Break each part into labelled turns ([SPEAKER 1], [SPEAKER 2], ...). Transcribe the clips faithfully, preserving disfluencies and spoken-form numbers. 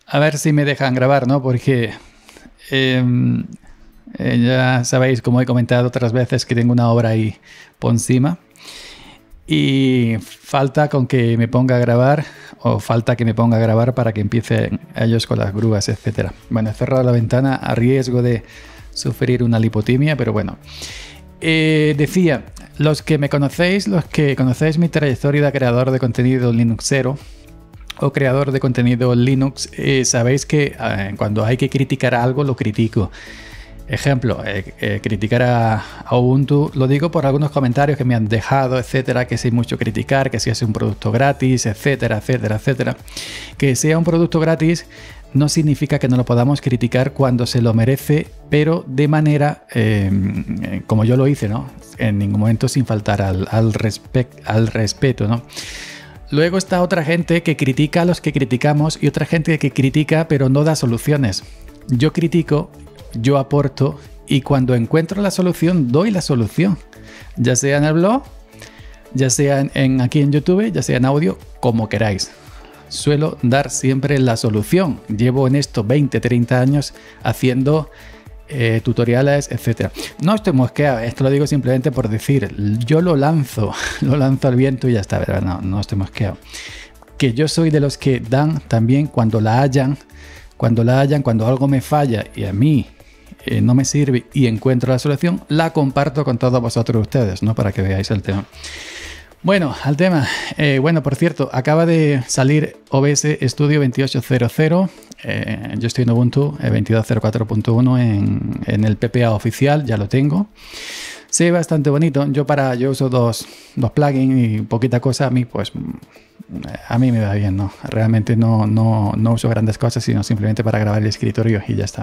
[SPEAKER 1] a ver si me dejan grabar, ¿no? Porque eh, eh, ya sabéis, como he comentado otras veces, que tengo una obra ahí por encima. Y falta con que me ponga a grabar, o falta que me ponga a grabar para que empiecen ellos con las grúas, etcétera. Bueno, he cerrado la ventana a riesgo de sufrir una lipotimia, pero bueno. Eh, decía, los que me conocéis, los que conocéis mi trayectoria de creador de contenido linuxero o creador de contenido Linux, eh, sabéis que eh, cuando hay que criticar algo, lo critico. Ejemplo, eh, eh, criticar a, a Ubuntu, lo digo por algunos comentarios que me han dejado, etcétera, que si mucho criticar, que si es un producto gratis, etcétera, etcétera, etcétera. Que sea un producto gratis no significa que no lo podamos criticar cuando se lo merece, pero de manera, eh, como yo lo hice, ¿no? En ningún momento sin faltar al, al, respect, al respeto, ¿no? Luego está otra gente que critica a los que criticamos y otra gente que critica pero no da soluciones. Yo critico, yo aporto y cuando encuentro la solución, doy la solución. Ya sea en el blog, ya sea en, en, aquí en YouTube, ya sea en audio, como queráis. Suelo dar siempre la solución. Llevo en esto veinte, treinta años haciendo eh, tutoriales, etcétera. No estoy mosqueado, esto lo digo simplemente por decir, yo lo lanzo, lo lanzo al viento y ya está, ¿verdad? No, no estoy mosqueado. Que yo soy de los que dan también cuando la hayan, cuando la hayan, cuando algo me falla y a mí eh, no me sirve y encuentro la solución, la comparto con todos vosotros ustedes, ¿no? Para que veáis el tema. Bueno, al tema. Eh, bueno, por cierto, acaba de salir O B S Studio veintiocho cero cero. Eh, yo estoy en Ubuntu eh, veintidós cero cuatro punto uno en, en el P P A oficial, ya lo tengo. Se ve bastante bonito. Yo para yo uso dos, dos plugins y poquita cosa. A mí, pues, a mí me va bien, ¿no? Realmente no, no, no uso grandes cosas, sino simplemente para grabar el escritorio y ya está.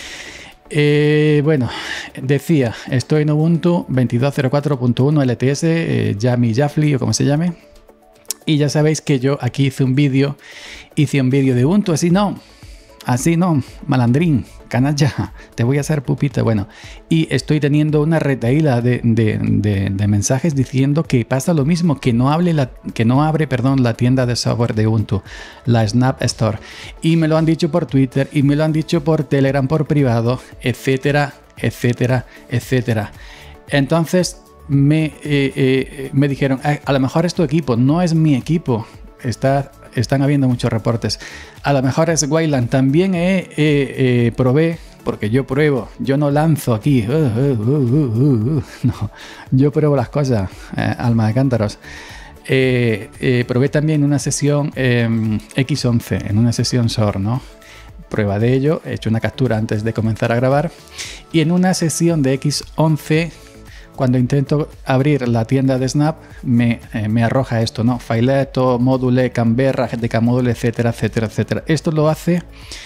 [SPEAKER 1] Eh, bueno, decía, estoy en Ubuntu veintidós cero cuatro punto uno L T S, eh, Yami Jafli o como se llame. Y ya sabéis que yo aquí hice un vídeo, hice un vídeo de Ubuntu, así no, así no, malandrín, canalla, te voy a hacer pupita. Bueno, y estoy teniendo una retahíla de, de, de, de mensajes diciendo que pasa lo mismo, que no, hable la, que no abre perdón, la tienda de software de Ubuntu, la Snap Store. Y me lo han dicho por Twitter, y me lo han dicho por Telegram, por privado, etcétera, etcétera, etcétera. Entonces me, eh, eh, me dijeron, a, a lo mejor es tu equipo, no es mi equipo. Está, están habiendo muchos reportes. A lo mejor es Wayland. También he, eh, eh, probé, porque yo pruebo, yo no lanzo aquí. Uh, uh, uh, uh, uh, no, yo pruebo las cosas, eh, alma de cántaros. Eh, eh, probé también una sesión eh, equis once, en una sesión S O R, ¿no? Prueba de ello, he hecho una captura antes de comenzar a grabar. Y en una sesión de equis once, cuando intento abrir la tienda de Snap, me, eh, me arroja esto, ¿no? Fileto, módule, Canberra, G T K módule, etcétera, etcétera, etcétera. Esto lo hace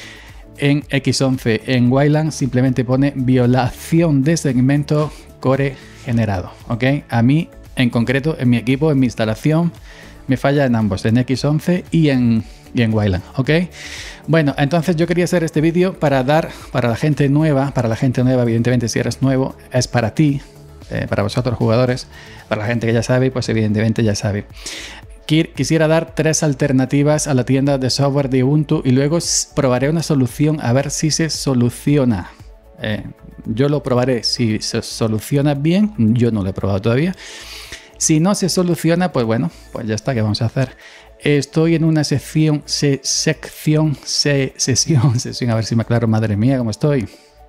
[SPEAKER 1] en equis once. En Wayland simplemente pone violación de segmento core generado, ¿ok? A mí, en concreto, en mi equipo, en mi instalación, me falla en ambos, en equis once y en, y en Wayland, ¿ok? Bueno, entonces yo quería hacer este vídeo para dar, para la gente nueva, para la gente nueva, evidentemente si eres nuevo, es para ti. Eh, para vosotros jugadores, para la gente que ya sabe, pues evidentemente ya sabe. Quisiera dar tres alternativas a la tienda de software de Ubuntu y luego probaré una solución a ver si se soluciona. Eh, yo lo probaré, si se soluciona bien, yo no lo he probado todavía. Si no se soluciona, pues bueno, pues ya está, ¿qué vamos a hacer? Estoy en una sección, se, sección, se, sesión, sesión, a ver si me aclaro, madre mía, ¿cómo estoy?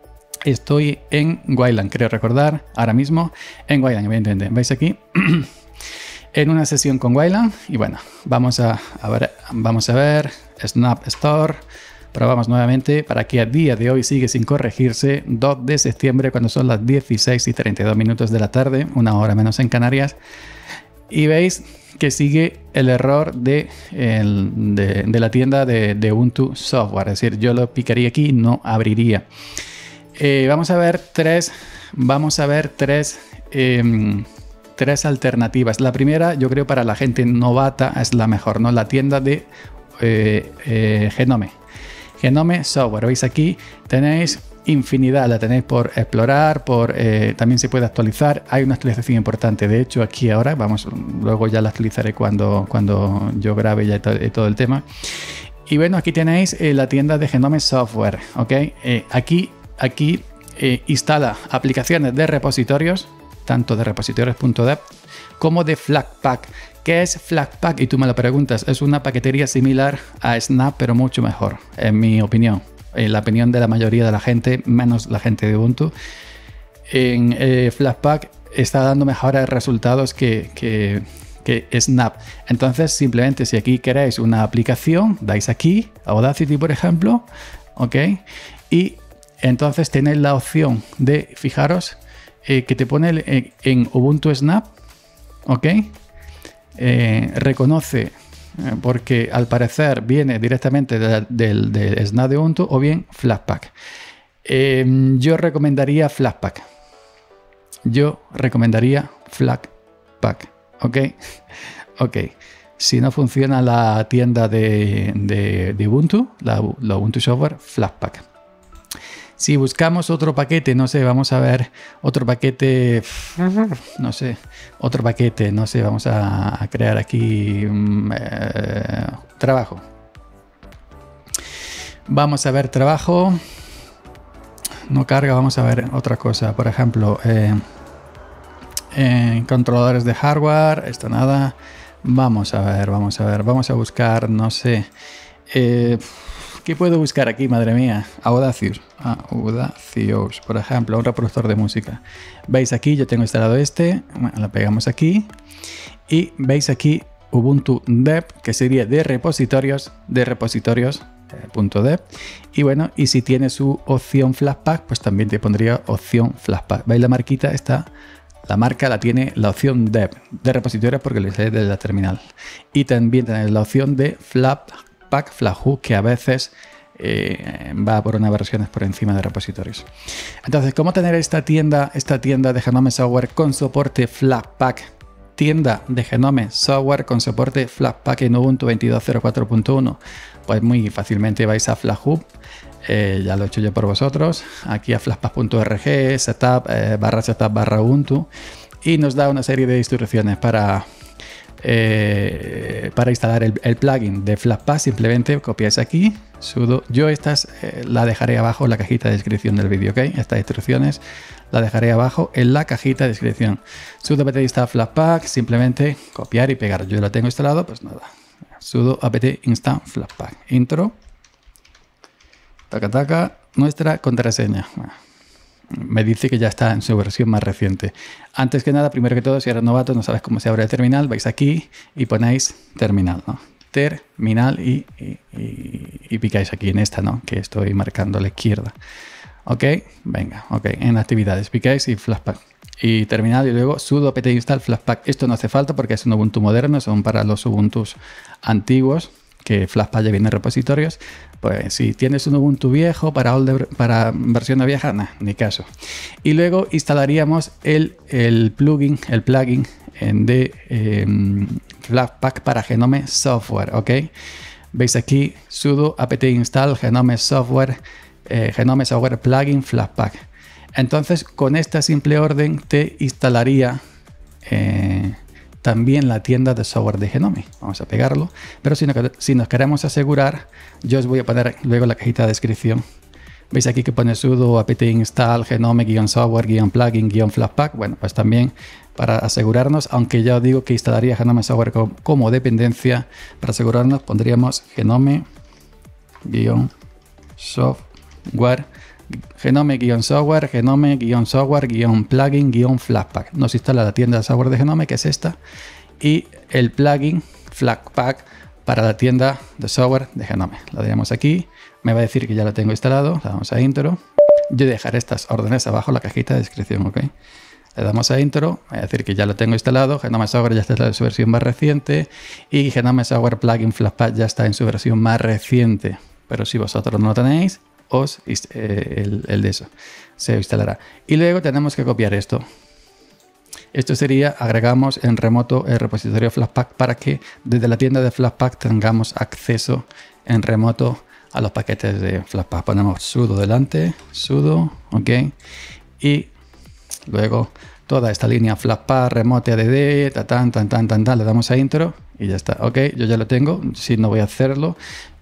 [SPEAKER 1] Estoy en Wayland, creo recordar, ahora mismo en Wayland, evidentemente. ¿Veis aquí? En una sesión con Wayland. Y bueno, vamos a, a ver, vamos a ver, Snap Store. Probamos nuevamente para que a día de hoy sigue sin corregirse. dos de septiembre, cuando son las dieciséis y treinta y dos minutos de la tarde, una hora menos en Canarias. Y veis que sigue el error de, el, de, de la tienda de, de Ubuntu Software. Es decir, yo lo picaría aquí y no abriría. Eh, vamos a ver tres, vamos a ver tres, eh, tres alternativas. La primera, yo creo para la gente novata es la mejor, ¿no? La tienda de eh, eh, Genome. Genome Software. ¿Veis aquí? Tenéis infinidad, la tenéis por explorar, por eh, también se puede actualizar. Hay una actualización importante. De hecho, aquí ahora, vamos, luego ya la actualizaré cuando, cuando yo grabe ya todo, todo el tema. Y bueno, aquí tenéis eh, la tienda de Genome Software, ¿ok? Eh, aquí aquí eh, instala aplicaciones de repositorios, tanto de repositorios.deb como de Flatpak. ¿Qué es Flatpak? Y tú me lo preguntas. Es una paquetería similar a Snap, pero mucho mejor, en mi opinión. En la opinión de la mayoría de la gente, menos la gente de Ubuntu. En eh, Flatpak está dando mejores resultados que... que que Snap. Entonces, simplemente si aquí queréis una aplicación, dais aquí, Audacity por ejemplo, ok, y entonces tenéis la opción de, fijaros, eh, que te pone en, en Ubuntu Snap, ok, eh, reconoce, eh, porque al parecer viene directamente del de, de, de Snap de Ubuntu o bien Flatpak. Eh, yo recomendaría Flatpak. Yo recomendaría Flatpak. Ok, ok. Si no funciona la tienda de, de, de Ubuntu, la, la Ubuntu Software, Flatpak. Si buscamos otro paquete, no sé, vamos a ver otro paquete, no sé, otro paquete, no sé, vamos a, a crear aquí um, eh, trabajo. Vamos a ver trabajo. No carga, vamos a ver otra cosa, por ejemplo... Eh, En controladores de hardware, esto nada. Vamos a ver, vamos a ver, vamos a buscar, no sé. Eh, ¿Qué puedo buscar aquí, madre mía? Audacious. Ah, Audacious, por ejemplo, un reproductor de música. ¿Veis aquí? Yo tengo instalado este. Bueno, lo pegamos aquí. Y veis aquí Ubuntu Dev, que sería de repositorios, de repositorios. Eh, .dev. Y bueno, y si tiene su opción Flatpak, pues también te pondría opción Flatpak. ¿Veis la marquita? Está... La marca la tiene la opción Dev, de repositorios porque lo hice desde la terminal. Y también tenéis la opción de Flatpak, Flathook, que a veces eh, va por unas versiones por encima de repositorios. Entonces, ¿cómo tener esta tienda, esta tienda de Genome Software con soporte Flatpak? Tienda de Genome Software con soporte Flatpak en Ubuntu veintidós cero cuatro punto uno. Pues muy fácilmente vais a Flathook. Eh, ya lo he hecho yo por vosotros, aquí a flatpak punto org, setup, eh, barra setup barra Ubuntu, y nos da una serie de instrucciones para, eh, para instalar el, el plugin de Flatpak. Simplemente copiáis aquí, sudo, yo estas eh, la dejaré abajo en la cajita de descripción del vídeo, ¿ok? Estas instrucciones la dejaré abajo en la cajita de descripción. Sudo apt install Flatpak, simplemente copiar y pegar. Yo lo tengo instalado, pues nada, sudo apt install Flatpak, intro. Taca, taca, nuestra contraseña. Bueno, me dice que ya está en su versión más reciente. Antes que nada, primero que todo, si eres novato, no sabes cómo se abre el terminal, vais aquí y ponéis terminal, ¿no? Terminal y, y, y, y picáis aquí en esta, ¿no? Que estoy marcando a la izquierda. Ok, venga, ok, en actividades, picáis y Flatpak. Y terminal y luego sudo apt install Flatpak. Esto no hace falta porque es un Ubuntu moderno, son para los Ubuntus antiguos, que Flatpak ya viene en repositorios. Pues si tienes un Ubuntu viejo para, older, para versión vieja, nah, ni caso. Y luego instalaríamos el, el plugin, el plugin de eh, Flatpak para Genome Software, ¿ok? Veis aquí sudo apt install Genome Software, eh, Genome Software plugin Flatpak. Entonces con esta simple orden te instalaría eh, también la tienda de software de Genome. Vamos a pegarlo. Pero si, no, si nos queremos asegurar, yo os voy a poner luego la cajita de descripción. Veis aquí que pone sudo apt install genome-software-plugin-flatpak. Bueno, pues también para asegurarnos, aunque ya os digo que instalaría Genome Software como, como dependencia, para asegurarnos pondríamos genome-software Genome-software, Genome-software-plugin-flatpak. Nos instala la tienda de software de Genome, que es esta, y el plugin Flatpak para la tienda de software de Genome. Lo damos aquí, me va a decir que ya lo tengo instalado, le damos a intro. Yo dejaré estas órdenes abajo en la cajita de descripción, ¿ok? Le damos a intro, me va a decir que ya lo tengo instalado, Genome Software ya está en su versión más reciente y Genome Software Plugin Flatpak ya está en su versión más reciente. Pero si vosotros no lo tenéis, os eh, el, el de eso se instalará. Y luego tenemos que copiar esto. Esto sería, agregamos en remoto el repositorio Flatpak para que desde la tienda de Flatpak tengamos acceso en remoto a los paquetes de Flatpak. Ponemos sudo delante, sudo, ok, y luego toda esta línea Flatpak, remote add, tan, tan, tan, tan, tan, le damos a intro y ya está. Ok, yo ya lo tengo, si no voy a hacerlo.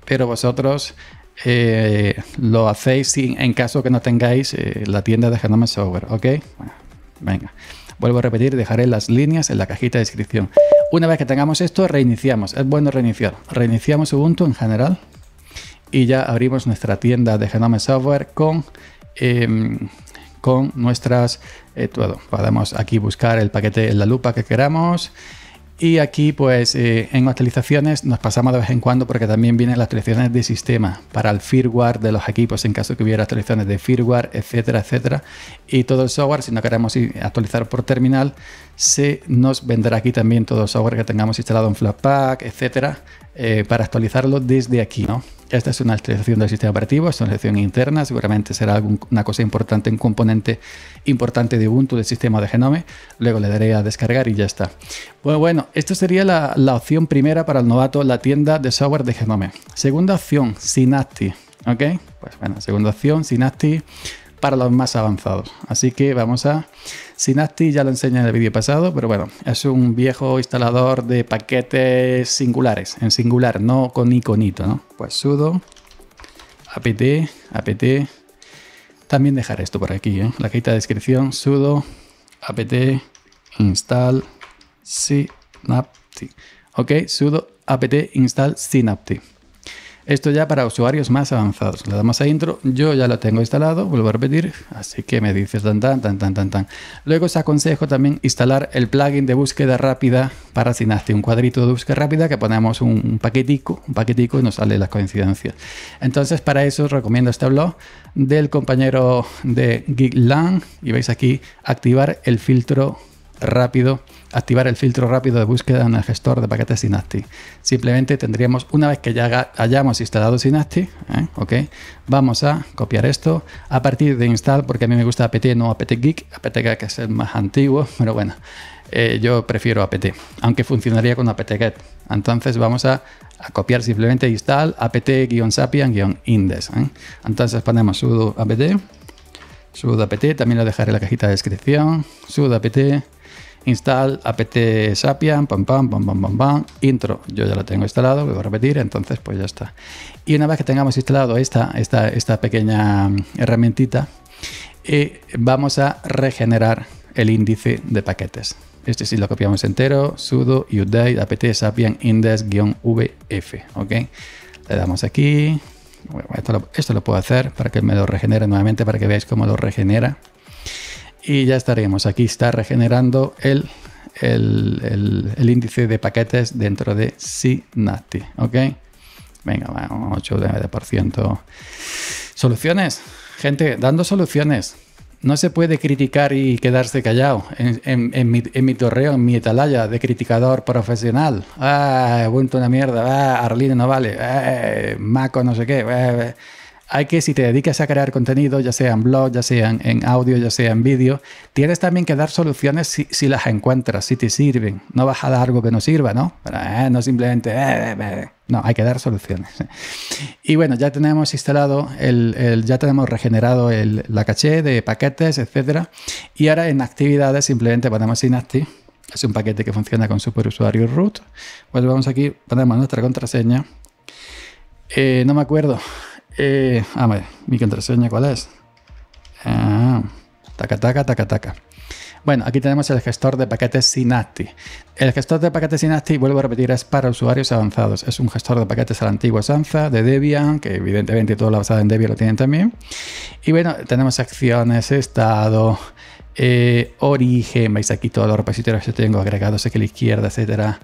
[SPEAKER 1] pero vosotros eh, lo hacéis sin, en caso que no tengáis eh, la tienda de Genome Software, ¿ok? Bueno, venga, vuelvo a repetir, dejaré las líneas en la cajita de descripción. Una vez que tengamos esto, reiniciamos. Es bueno reiniciar. Reiniciamos Ubuntu en general y ya abrimos nuestra tienda de Genome Software con, eh, con nuestras... Eh, todo. Podemos aquí buscar el paquete en la lupa que queramos. Y aquí pues eh, en actualizaciones nos pasamos de vez en cuando porque también vienen las actualizaciones de sistema para el firmware de los equipos en caso que hubiera actualizaciones de firmware, etcétera, etcétera. Y todo el software, si no queremos actualizar por terminal, se nos vendrá aquí también todo el software que tengamos instalado en Flatpak, etcétera, eh, para actualizarlo desde aquí, ¿no? Esta es una actualización del sistema operativo, es una actualización interna, seguramente será algún, una cosa importante, un componente importante de Ubuntu del sistema de Genome. Luego le daré a descargar y ya está. Bueno, bueno, esto sería la, la opción primera para el novato, la tienda de software de Genome. Segunda opción, Synapti, ¿ok? Pues bueno, segunda opción, Synapti para los más avanzados. Así que vamos a... Synapti ya lo enseñé en el vídeo pasado, pero bueno, es un viejo instalador de paquetes singulares, en singular, no con iconito, ¿no? Pues sudo apt, apt, también dejaré esto por aquí, ¿eh? La cajita de descripción, sudo apt install Synapti, ok, sudo apt install Synapti. Esto ya para usuarios más avanzados. Le damos a intro. Yo ya lo tengo instalado, vuelvo a repetir. Así que me dices tan tan tan tan tan tan. Luego os aconsejo también instalar el plugin de búsqueda rápida para Synapti. Un cuadrito de búsqueda rápida que ponemos un paquetico, un paquetico y nos sale las coincidencias. Entonces para eso os recomiendo este blog del compañero de Geekland. Y veis aquí activar el filtro rápido. Activar el filtro rápido de búsqueda en el gestor de paquetes Synapti. Simplemente tendríamos, una vez que ya haga, hayamos instalado Synapti, ¿eh? Ok, vamos a copiar esto a partir de install, porque a mí me gusta apt, no apt-get, apt-get que es el más antiguo, pero bueno, eh, yo prefiero apt, aunque funcionaría con apt-get. Entonces vamos a, a copiar simplemente install apt-sapian-index. ¿eh? Entonces ponemos sudo apt, sudo apt, también lo dejaré en la cajita de descripción, sudo apt, install apt sapian, pam pam pam pam pam pam, intro, yo ya lo tengo instalado, voy a repetir, entonces pues ya está. Y una vez que tengamos instalado esta, esta, esta pequeña herramientita, eh, vamos a regenerar el índice de paquetes. Este sí lo copiamos entero, sudo update apt sapian index-vf, ok. Le damos aquí, bueno, esto, lo, esto lo puedo hacer para que me lo regenere nuevamente, para que veáis cómo lo regenera. Y ya estaríamos. Aquí está regenerando el, el, el, el índice de paquetes dentro de Synapti. ¿Ok? Venga, bueno, ocho por ciento. Soluciones. Gente, dando soluciones. No se puede criticar y quedarse callado. En, en, en, mi, en mi torreo, en mi atalaya de criticador profesional. Ah, Ubuntu una mierda. Ah, Arlene no vale. Ah, Maco no sé qué. Ah, hay que, si te dedicas a crear contenido, ya sea en blog, ya sea en, en audio, ya sea en vídeo, tienes también que dar soluciones si, si las encuentras, si te sirven. No vas a dar algo que no sirva, ¿no? Pero, eh, no simplemente... Eh, eh, no, hay que dar soluciones. Y bueno, ya tenemos instalado, el, el, ya tenemos regenerado el, la caché de paquetes, etcétera. Y ahora en actividades simplemente ponemos Synapti. Es un paquete que funciona con superusuario root. Pues vamos aquí, ponemos nuestra contraseña. Eh, no me acuerdo. Eh, a ver, mi contraseña, ¿cuál es? Ah, taca, taca, taca, taca. Bueno, aquí tenemos el gestor de paquetes Synapti. El gestor de paquetes Synapti, vuelvo a repetir, es para usuarios avanzados. Es un gestor de paquetes a la antigua Sanza, de Debian, que evidentemente todo lo basado en Debian lo tienen también. Y bueno, tenemos acciones, estado, eh, origen, veis aquí todos los repositorios que tengo agregados aquí a la izquierda, etcétera.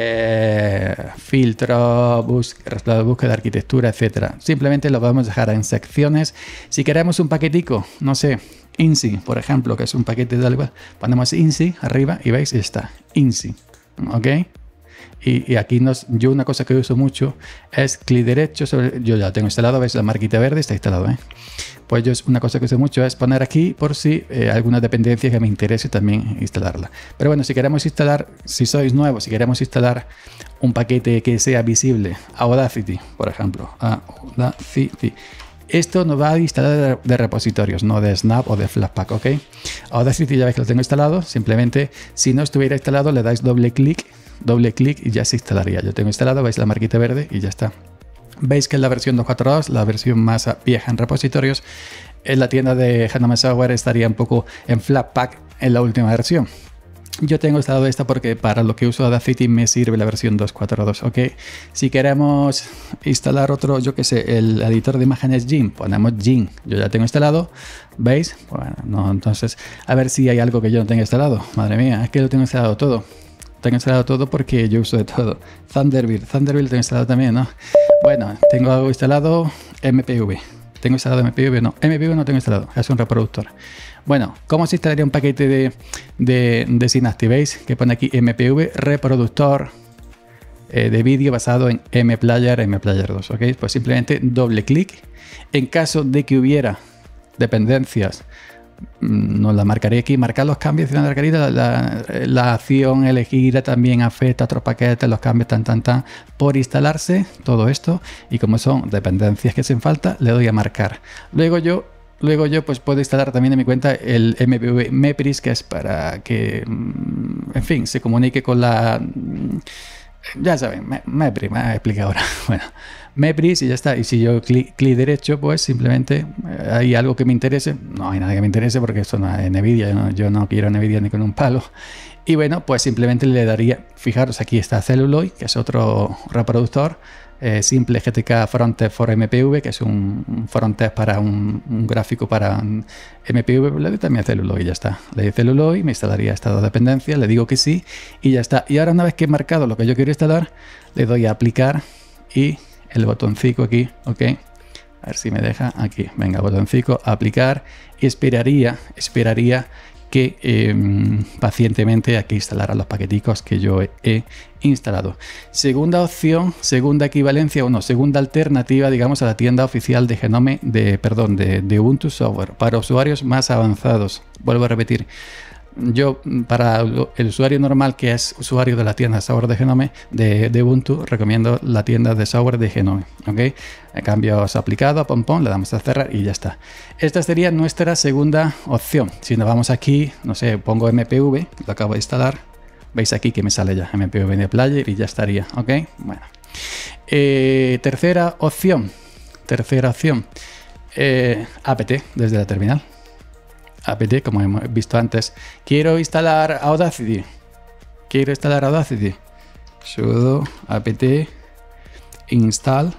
[SPEAKER 1] Eh, filtro, búsqueda, resultado de búsqueda, arquitectura, etcétera. Simplemente lo podemos dejar en secciones. Si queremos un paquetico, no sé, I N S I, por ejemplo, que es un paquete de algo, ponemos I N S I arriba y veis, está I N S I, ¿ok? Y, y aquí nos, yo una cosa que uso mucho es clic derecho sobre, yo ya lo tengo instalado, veis la marquita verde, está instalado, ¿eh? Pues yo una cosa que uso mucho es poner aquí por si eh, alguna dependencia que me interese también instalarla. Pero bueno, si queremos instalar, si sois nuevos, si queremos instalar un paquete que sea visible, Audacity, por ejemplo, Audacity. Esto nos va a instalar de, de repositorios, no de Snap o de Flatpak, ¿ok? Audacity ya veis que lo tengo instalado, simplemente si no estuviera instalado le dais doble clic, doble clic y ya se instalaría. Yo tengo instalado, veis la marquita verde y ya está. Veis que es la versión dos punto cuatro punto dos, la versión más vieja en repositorios. En la tienda de Genome Software estaría un poco en Flatpak en la última versión. Yo tengo instalado esta porque para lo que uso Audacity me sirve la versión dos punto cuatro punto dos, ¿ok? Si queremos instalar otro, yo que sé, el editor de imágenes Gin, ponemos Gin. Yo ya tengo instalado, ¿veis? Bueno, no, entonces, a ver si hay algo que yo no tenga instalado. Madre mía, es que lo tengo instalado todo. Tengo instalado todo porque yo uso de todo. Thunderbird, Thunderbird lo tengo instalado también, ¿no? Bueno, tengo algo instalado, M P V. ¿Tengo instalado M P V? No, M P V no tengo instalado, es un reproductor. Bueno, ¿cómo se instalaría un paquete de, de, de Synaptive? ¿Veis? Que pone aquí M P V, reproductor eh, de vídeo basado en MPlayer, MPlayer dos, ¿ok? Pues simplemente doble clic. En caso de que hubiera dependencias, nos la marcaré aquí, marcar los cambios de la, la, la acción elegida también afecta a otros paquetes, los cambios tan tan tan por instalarse, todo esto, y como son dependencias que hacen falta, le doy a marcar. Luego yo Luego yo pues puedo instalar también en mi cuenta el M P V Mepris, que es para que, en fin, se comunique con la... Ya saben, Mepris, me ha explicado ahora. Bueno, Mepris y ya está. Y si yo clic, clic derecho, pues simplemente eh, hay algo que me interese. No hay nada que me interese porque esto no es NVIDIA. Yo no, yo no quiero NVIDIA ni con un palo. Y bueno, pues simplemente le daría... Fijaros, aquí está Celluloid, que es otro reproductor. Eh, simple G T K Frontend for M P V, que es un, un frontend para un, un gráfico para un M P V. Le doy también a Celluloid y ya está. Le doy Celluloid, me instalaría estas dos dependencias, le digo que sí y ya está. Y ahora, una vez que he marcado lo que yo quiero instalar, le doy a aplicar y el botoncito aquí, ok. A ver si me deja aquí. Venga, botoncito, aplicar, y esperaría, esperaría que eh, pacientemente aquí instalará los paqueticos que yo he, he instalado. Segunda opción, segunda equivalencia o no, segunda alternativa, digamos, a la tienda oficial de Genome, de, perdón, de, de Ubuntu Software para usuarios más avanzados. Vuelvo a repetir. Yo, para el usuario normal, que es usuario de la tienda de software de Genome, de, de Ubuntu, recomiendo la tienda de software de Genome, ¿ok? Cambios aplicados, pom pom, le damos a cerrar y ya está. Esta sería nuestra segunda opción. Si nos vamos aquí, no sé, pongo M P V, lo acabo de instalar, veis aquí que me sale ya M P V de Player y ya estaría, ¿ok? Bueno. Eh, tercera opción, tercera opción, eh, apt desde la terminal. Apt, como hemos visto antes. Quiero instalar Audacity. Quiero instalar Audacity. Sudo apt install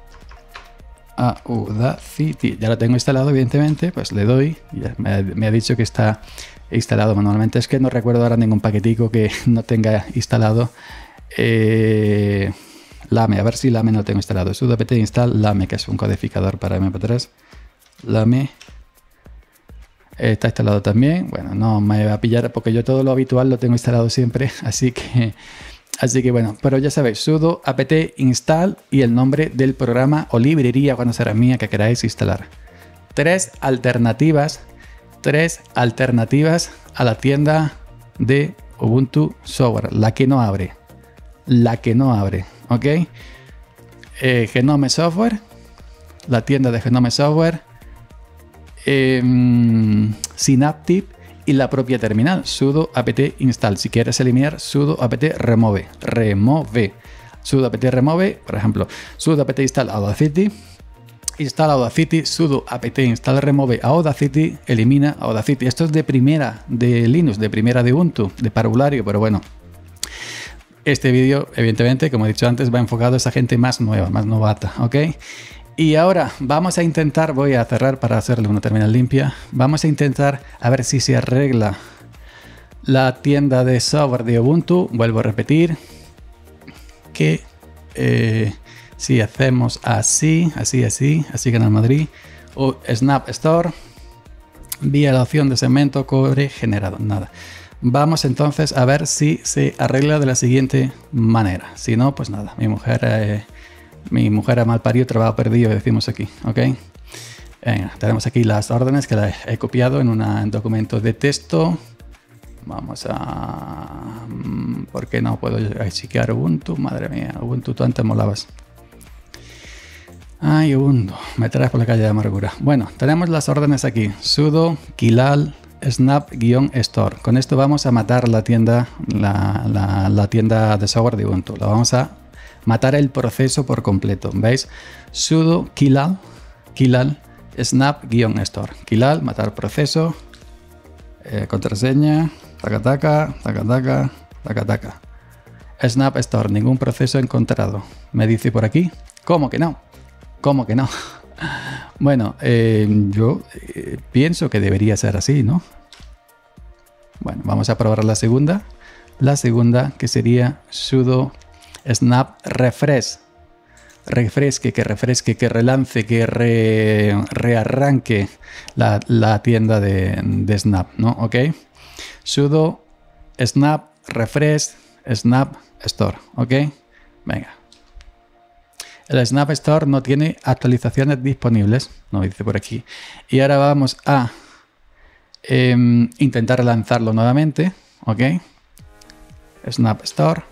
[SPEAKER 1] Audacity. Ya lo tengo instalado, evidentemente. Pues le doy. Ya me, me ha dicho que está instalado manualmente. Es que no recuerdo ahora ningún paquetico que no tenga instalado. Eh, Lame, a ver si Lame no tengo instalado. Sudo apt install Lame, que es un codificador para M P tres. Lame. Está instalado también. Bueno, no me va a pillar porque yo todo lo habitual lo tengo instalado siempre. Así que, así que bueno, pero ya sabéis, sudo apt install y el nombre del programa o librería, cuando será mía, que queráis instalar. Tres alternativas, tres alternativas a la tienda de Ubuntu Software. La que no abre. La que no abre. ¿Ok? Eh, Genome Software. La tienda de Genome Software. Eh, Synaptive y la propia terminal, sudo apt install. Si quieres eliminar, sudo apt remove, remove, sudo apt remove, por ejemplo, sudo apt install Audacity, instala Audacity, sudo apt install remove Audacity, elimina Audacity. Esto es de primera de Linux, de primera de Ubuntu, de parvulario, pero bueno. Este vídeo, evidentemente, como he dicho antes, va enfocado a esa gente más nueva, más novata, ¿ok? Y ahora vamos a intentar, voy a cerrar para hacerle una terminal limpia. Vamos a intentar a ver si se arregla la tienda de software de Ubuntu. Vuelvo a repetir que eh, si hacemos así, así, así, así Canal Madrid o Snap Store, vía la opción de segmento core generado, nada. Vamos entonces a ver si se arregla de la siguiente manera. Si no, pues nada, mi mujer... Eh, Mi mujer ha mal parido, trabajo perdido, decimos aquí, ¿ok? Venga, tenemos aquí las órdenes que las he copiado en un documento de texto. Vamos a... ¿Por qué no puedo chequear Ubuntu? Madre mía, Ubuntu, tú antes molabas. Ay, Ubuntu, me traes por la calle de amargura. Bueno, tenemos las órdenes aquí. Sudo kilal snap-store. Con esto vamos a matar la tienda, la, la, la tienda de software de Ubuntu. La vamos a matar el proceso por completo. ¿Veis? Sudo killal, killal snap-store. Killal, matar proceso, eh, contraseña, taca taca, taca taca, taca taca. Snap store, ningún proceso encontrado. Me dice por aquí. ¿Cómo que no? ¿Cómo que no? Bueno, eh, yo eh, pienso que debería ser así, ¿no? Bueno, vamos a probar la segunda. La segunda, que sería sudo snap refresh. Refresque, que refresque, que relance, que re, rearranque la, la tienda de, de Snap, ¿no? Ok. Sudo snap refresh snap store, ok. Venga. El Snap Store no tiene actualizaciones disponibles, nos dice por aquí. Y ahora vamos a eh, intentar lanzarlo nuevamente, ok. Snap Store.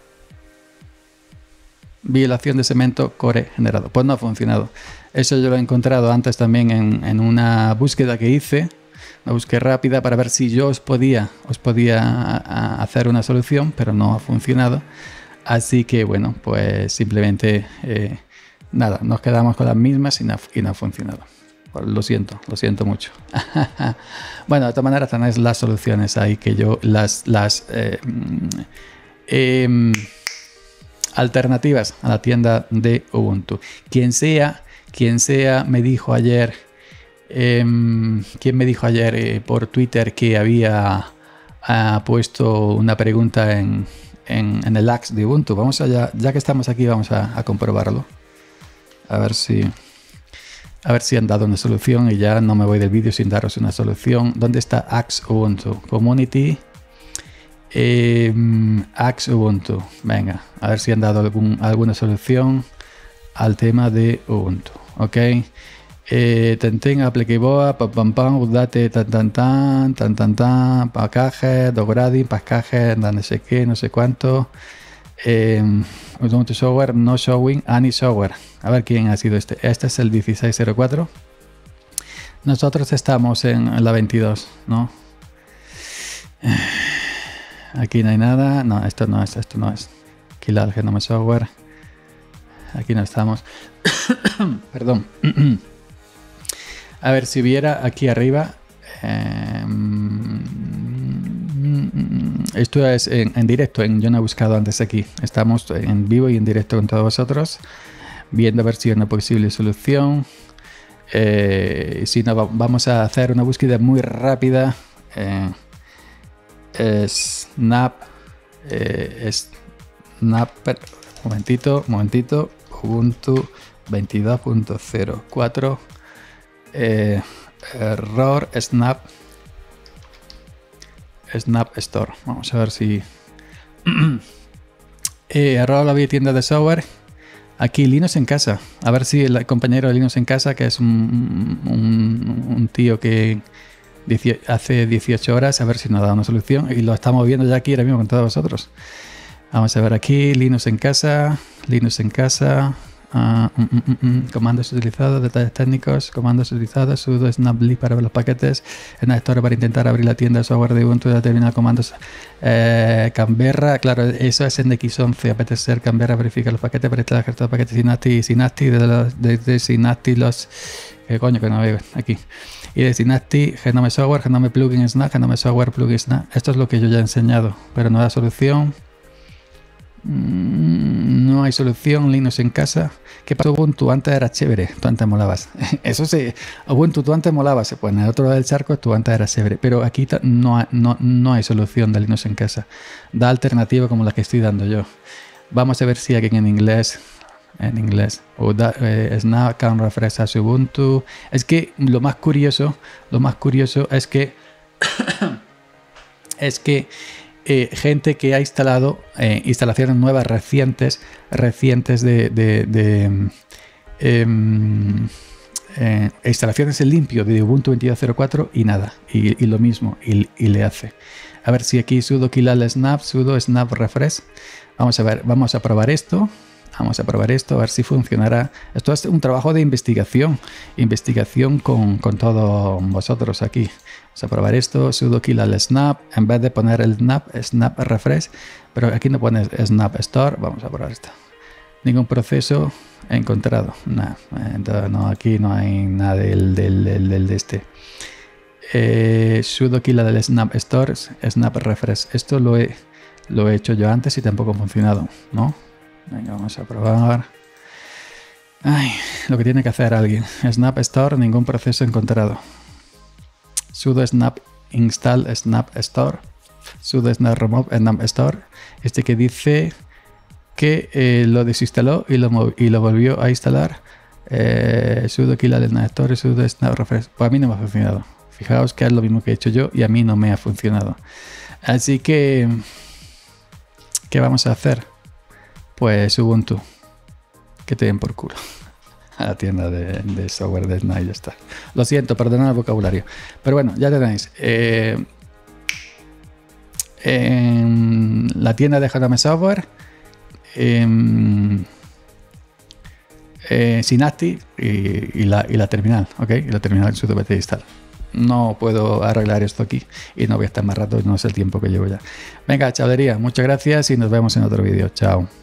[SPEAKER 1] Violación de segmento core generado. Pues no ha funcionado. Eso yo lo he encontrado antes también en, en una búsqueda que hice. Una búsqueda rápida para ver si yo os podía, os podía a, a hacer una solución, pero no ha funcionado. Así que bueno, pues simplemente eh, nada, nos quedamos con las mismas y no, y no ha funcionado. Pues lo siento, lo siento mucho. Bueno, de todas maneras tenéis las soluciones ahí que yo las... las eh, eh, alternativas a la tienda de Ubuntu. Quien sea, quien sea me dijo ayer, eh, quien me dijo ayer eh, por Twitter que había ha puesto una pregunta en, en, en el Axe de Ubuntu. Vamos allá, ya que estamos aquí, vamos a, a comprobarlo. A ver si, a ver si han dado una solución y ya no me voy del vídeo sin daros una solución. ¿Dónde está Axe Ubuntu? Community. Eh, Axe Ubuntu. Venga, a ver si han dado algún, alguna solución al tema de Ubuntu. Ok. Eh, Tenten, aplicable, pam pam pam, update, tan tan tan, tan tan tan, package, dograding, package, no sé qué, no sé cuánto. Eh, Ubuntu software, no showing, any software. A ver quién ha sido este. Este es el dieciséis cero cuatro. Nosotros estamos en la veintidós, ¿no? Aquí no hay nada. No, esto no es, esto no es. Killal Genome Software. Aquí no estamos. Perdón. A ver, si viera aquí arriba. Eh, esto es en, en directo. En, yo no he buscado antes aquí. Estamos en vivo y en directo con todos vosotros. Viendo a ver si hay una posible solución. Eh, si no, vamos a hacer una búsqueda muy rápida. Eh, Snap, eh, Snap, momentito, momentito, Ubuntu veintidós punto cero cuatro, eh, error, Snap, Snap Store. Vamos a ver si eh, error la tienda de software. Aquí Linux en casa. A ver si el compañero de Linux en casa, que es un, un, un tío que hace dieciocho horas, a ver si nos da una solución. Y lo estamos viendo ya aquí ahora mismo con todos vosotros. Vamos a ver aquí, Linux en casa, Linux en casa, uh, mm, mm, mm, comandos utilizados, detalles técnicos, comandos utilizados, sudo snap-li para ver los paquetes, en Store para intentar abrir la tienda de software de Ubuntu, determinar comandos, eh, Canberra, claro, eso es en X once, apetecer Canberra, verifica los paquetes, para instalar los paquetes Synaptic, Synaptic, de, los, de, de Synaptic los... ¿Qué coño que no veo aquí? Y de Synaptic, Genome Software, Genome Plugin Snap, Genome Software Plugin Snap. Esto es lo que yo ya he enseñado, pero no da solución. No hay solución. Linux en casa. ¿Qué pasó? Ubuntu antes era chévere, tú antes molabas. Eso sí, Ubuntu tú antes molabas. Pues en el otro lado del charco tú antes era chévere. Pero aquí no, no, no hay solución de Linux en casa. Da alternativa como la que estoy dando yo. Vamos a ver si alguien en inglés... En inglés. O da, eh, Snap can refresh as Ubuntu. Es que lo más curioso, lo más curioso es que es que eh, gente que ha instalado eh, instalaciones nuevas recientes, recientes de, de, de eh, eh, instalaciones en limpio de Ubuntu veintidós cero cuatro y nada, y, y lo mismo, y, y le hace. A ver si aquí sudo killal snap, sudo snap refresh. Vamos a ver, vamos a probar esto. Vamos a probar esto, a ver si funcionará. Esto es un trabajo de investigación. Investigación con, con todos vosotros aquí. Vamos a probar esto. Sudo killal snap. En vez de poner el snap, snap refresh. Pero aquí no pones snap store. Vamos a probar esto. ningún proceso encontrado. Nah, entonces, no, aquí no hay nada del, del, del, del de este. Eh, sudo aquí la del Snap Store, Snap Refresh. Esto lo he, lo he hecho yo antes y tampoco ha funcionado, ¿no? Venga, vamos a probar. Ay, lo que tiene que hacer alguien. Snap Store, ningún proceso encontrado. Sudo snap install Snap Store. Sudo snap remove Snap Store. Este que dice que eh, lo desinstaló y lo, y lo volvió a instalar. Eh, sudo aquí la del Snap Store, sudo snap refresh. Pues a mí no me ha funcionado. Fijaos que es lo mismo que he hecho yo y a mí no me ha funcionado. Así que, ¿qué vamos a hacer? Pues Ubuntu. Que te den por culo. A la tienda de, de software de Snap y ya está. Lo siento, perdonad el vocabulario. Pero bueno, ya tenéis. Eh, en la tienda de J M Software, en, eh, Synaptic y, y, la, y la terminal, ¿ok? Y la terminal sudo apt install. No puedo arreglar esto aquí y no voy a estar más rato, no es el tiempo que llevo ya. Venga, chavalería, muchas gracias y nos vemos en otro vídeo. Chao.